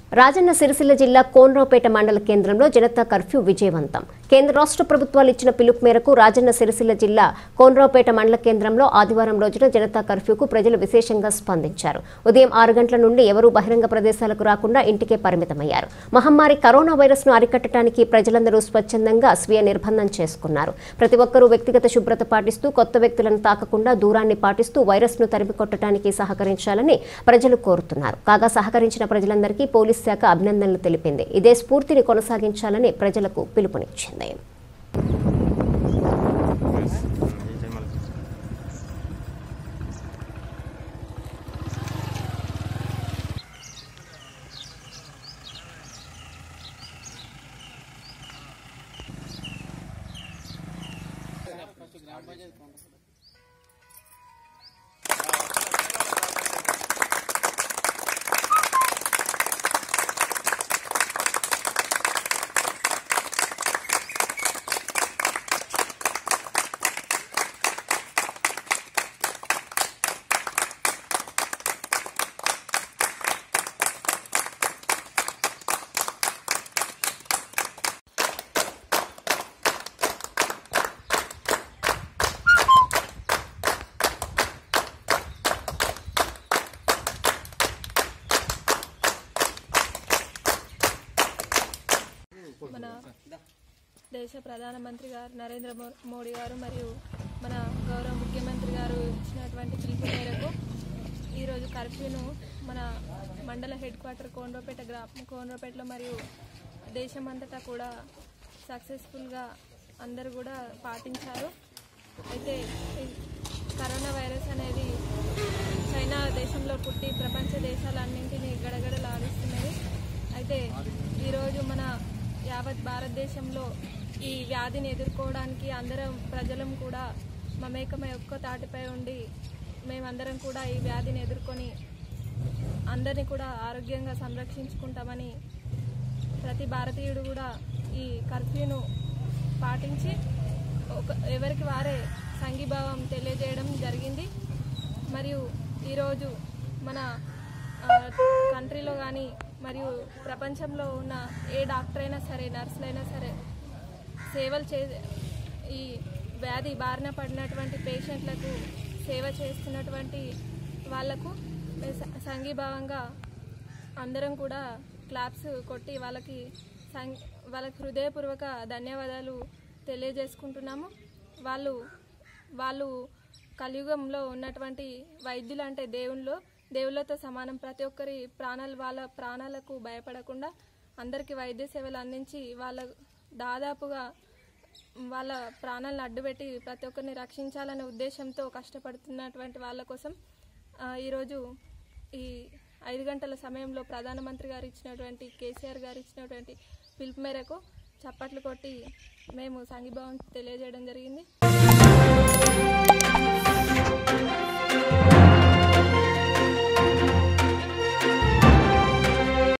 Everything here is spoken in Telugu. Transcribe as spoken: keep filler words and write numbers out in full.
రాజన్న సిరిసిల్ల జిల్లా కోనరావుపేట మండల కేంద్రంలో జనతా కర్ఫ్యూ విజయవంతం. కేంద్ర రాష్ట్ర ప్రభుత్వాలు ఇచ్చిన పిలుపు మేరకు రాజన్న సిరిసిల్ల జిల్లా కోనరావుపేట మండల కేంద్రంలో ఆదివారం రోజున జనతా కర్ఫ్యూకు ప్రజలు విశేషంగా స్పందించారు. ఉదయం ఆరు గంటల నుండి ఎవరూ బహిరంగ ప్రదేశాలకు రాకుండా ఇంటికే పరిమితమయ్యారు. మహమ్మారి కరోనా వైరస్ ను అరికట్టడానికి ప్రజలందరూ స్వచ్ఛందంగా స్వీయ నిర్బంధం చేసుకున్నారు. ప్రతి ఒక్కరూ వ్యక్తిగత శుభ్రత పాటిస్తూ కొత్త వ్యక్తులను తాకకుండా దూరాన్ని పాటిస్తూ వైరస్ ను తరిమికొట్టడానికి సహకరించాలని ప్రజలు కోరుతున్నారు. కాగా సహకరించిన ప్రజలందరికీ పోలీసు శాఖ అభినందనలు తెలిపింది. ఇదే స్ఫూర్తిని కొనసాగించాలని ప్రజలకు పిలుపునిచ్చింది. మన దేశ ప్రధానమంత్రి గారు నరేంద్ర మోడీ గారు మరియు మన గౌరవ ముఖ్యమంత్రి గారు ఇచ్చినటువంటి పిలుపు మేరకు ఈరోజు కర్ఫ్యూను మన మండల హెడ్ క్వార్టర్ కోనరావుపేట గ్రామం కోనరావుపేటలో మరియు దేశమంతటా కూడా సక్సెస్ఫుల్గా అందరూ కూడా పాటించారు. అయితే కరోనా వైరస్ అనేది చైనా దేశంలో పుట్టి ప్రపంచ దేశాలన్నింటినీ గడగడలాడిస్తున్నది. అయితే ఈరోజు మన యావత్ భారతదేశంలో ఈ వ్యాధిని ఎదుర్కోవడానికి అందరం ప్రజలం కూడా మమేకమై ఒక్క తాటిపై ఉండి మేమందరం కూడా ఈ వ్యాధిని ఎదుర్కొని అందరినీ కూడా ఆరోగ్యంగా సంరక్షించుకుంటామని ప్రతి భారతీయుడు కూడా ఈ కర్ఫ్యూను పాటించి ఒక ఎవరికి వారే సంఘీభావం తెలియజేయడం జరిగింది. మరియు ఈరోజు మన కంట్రీలో కానీ మరియు ప్రపంచంలో ఉన్న ఏ డాక్టర్ అయినా సరే నర్సులైనా సరే సేవలు చే ఈ వ్యాధి బారిన పడినటువంటి పేషెంట్లకు సేవ చేస్తున్నటువంటి వాళ్లకు సంఘీభావంగా అందరం కూడా క్లాప్స్ కొట్టి వాళ్ళకి సం వాళ్ళకి హృదయపూర్వక ధన్యవాదాలు తెలియజేసుకుంటున్నాము. వాళ్ళు వాళ్ళు కలియుగంలో ఉన్నటువంటి వైద్యులు అంటే దేవుళ్ళు దేవుళ్ళతో సమానం. ప్రతి ఒక్కరి ప్రాణాలు వాళ్ళ ప్రాణాలకు భయపడకుండా అందరికీ వైద్య సేవలు అందించి వాళ్ళ దాదాపుగా వాళ్ళ ప్రాణాలను అడ్డుపెట్టి ప్రతి ఒక్కరిని రక్షించాలనే ఉద్దేశంతో కష్టపడుతున్నటువంటి వాళ్ళ కోసం ఈరోజు ఈ ఐదు గంటల సమయంలో ప్రధానమంత్రి గారు ఇచ్చినటువంటి కేసీఆర్ గారు ఇచ్చినటువంటి పిలుపు మేరకు చప్పట్లు కొట్టి మేము సంఘీభావం తెలియజేయడం జరిగింది.